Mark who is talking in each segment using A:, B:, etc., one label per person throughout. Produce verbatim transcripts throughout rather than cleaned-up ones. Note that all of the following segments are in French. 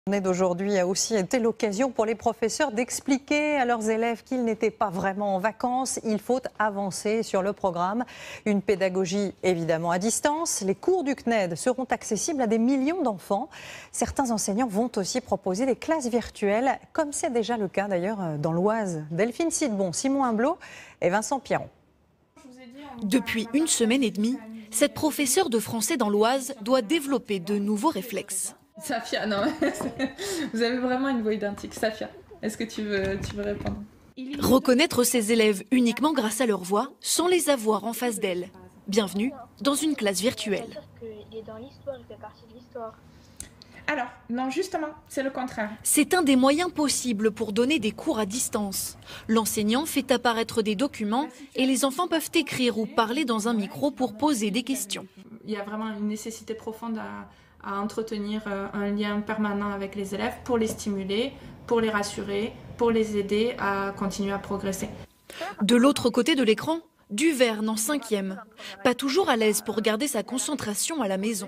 A: La journée d'aujourd'hui a aussi été l'occasion pour les professeurs d'expliquer à leurs élèves qu'ils n'étaient pas vraiment en vacances. Il faut avancer sur le programme. Une pédagogie évidemment à distance. Les cours du C N E D seront accessibles à des millions d'enfants. Certains enseignants vont aussi proposer des classes virtuelles, comme c'est déjà le cas d'ailleurs dans l'Oise. Delphine Sidbon, Simon Humblot et Vincent Pierron.
B: Depuis une semaine et demie, cette professeure de français dans l'Oise doit développer de nouveaux réflexes.
C: Safia, non, vous avez vraiment une voix identique. Safia, est-ce que tu veux, tu veux répondre?
B: Reconnaître ses élèves uniquement grâce à leur voix, sans les avoir en face d'elle. Bienvenue dans une classe virtuelle.
C: Alors, non, justement, c'est le contraire.
B: C'est un des moyens possibles pour donner des cours à distance. L'enseignant fait apparaître des documents et les enfants peuvent écrire ou parler dans un micro pour poser des questions.
C: Il y a vraiment une nécessité profonde à... à entretenir un lien permanent avec les élèves pour les stimuler, pour les rassurer, pour les aider à continuer à progresser.
B: De l'autre côté de l'écran, Duverne en cinquième. Pas toujours à l'aise pour garder sa concentration à la maison.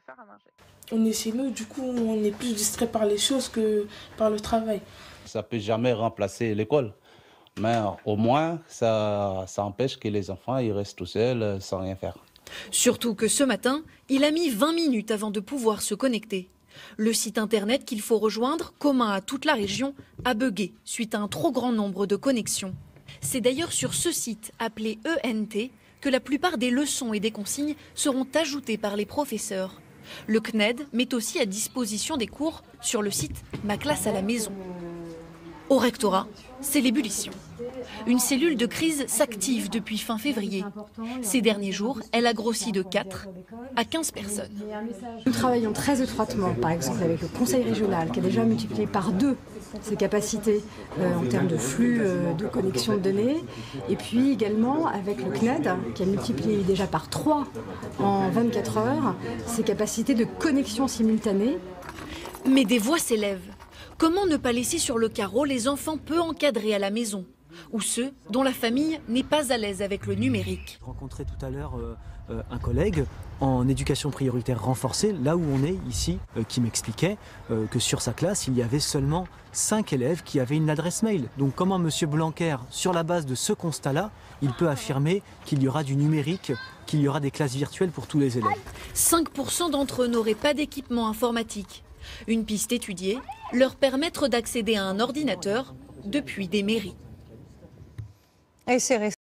D: On est chez nous, du coup on est plus distrait par les choses que par le travail.
E: Ça ne peut jamais remplacer l'école, mais au moins ça, ça empêche que les enfants ils restent tout seuls sans rien faire.
B: Surtout que ce matin, il a mis vingt minutes avant de pouvoir se connecter. Le site internet qu'il faut rejoindre, commun à toute la région, a bugué suite à un trop grand nombre de connexions. C'est d'ailleurs sur ce site, appelé E N T, que la plupart des leçons et des consignes seront ajoutées par les professeurs. Le C N E D met aussi à disposition des cours sur le site Ma classe à la maison. Au rectorat, c'est l'ébullition. Une cellule de crise s'active depuis fin février. Ces derniers jours, elle a grossi de quatre à quinze personnes.
F: Nous travaillons très étroitement, par exemple avec le conseil régional, qui a déjà multiplié par deux ses capacités euh, en termes de flux euh, de connexion de données, et puis également avec le C N E D, qui a multiplié déjà par trois en vingt-quatre heures ses capacités de connexion simultanée.
B: Mais des voix s'élèvent. Comment ne pas laisser sur le carreau les enfants peu encadrés à la maison, ou ceux dont la famille n'est pas à l'aise avec le numérique?
G: J'ai rencontré tout à l'heure euh, euh, un collègue en éducation prioritaire renforcée, là où on est ici, euh, qui m'expliquait euh, que sur sa classe, il y avait seulement cinq élèves qui avaient une adresse mail. Donc comment M. Blanquer, sur la base de ce constat-là, il peut affirmer qu'il y aura du numérique, qu'il y aura des classes virtuelles pour tous les élèves?
B: cinq pour cent d'entre eux n'auraient pas d'équipement informatique. Une piste étudiée, leur permettre d'accéder à un ordinateur depuis des mairies.
A: Et c'est